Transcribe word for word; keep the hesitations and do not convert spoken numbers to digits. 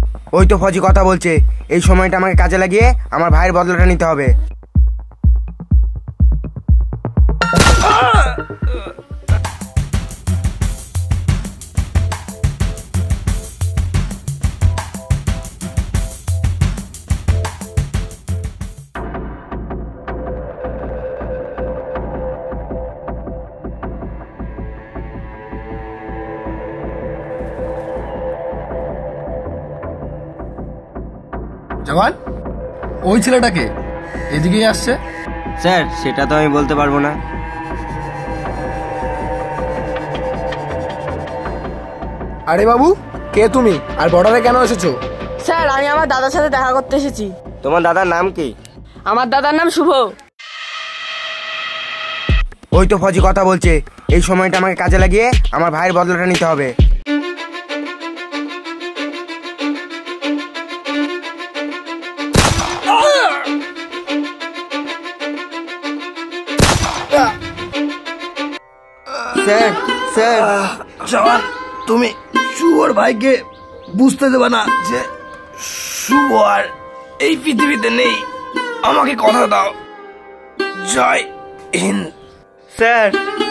ওই তো ফজি কথা বলছে, এই সময়টা আমাকে কাজে লাগিয়ে আমার ভাইয়ের বদলাটা নিতে হবে। জওয়ান, ওই ছেলেটাকে এদিকেই আসছে। স্যার সেটা তো আমি বলতে পারবো না। আরে বাবু, কে তুমি আর বর্ডারে কেন এসেছো? স্যার আমি আমার দাদার সাথে দেখা করতে এসেছি। তোমার দাদার নাম কি? আমার দাদার নাম শুভ। ওই তো ফজি কথা বলছে, এই সময়টা আমাকে কাজে লাগিয়ে আমার ভাইয়ের বদলাটা নিতে হবে। স্যার স্যার জওয়ান, তুমি শুভর ভাইকে বুঝতে দেবে না যে শুভ আর এই পৃথিবীতে নেই। আমাকে কথা দাও। জয় হিন্দ। স্যার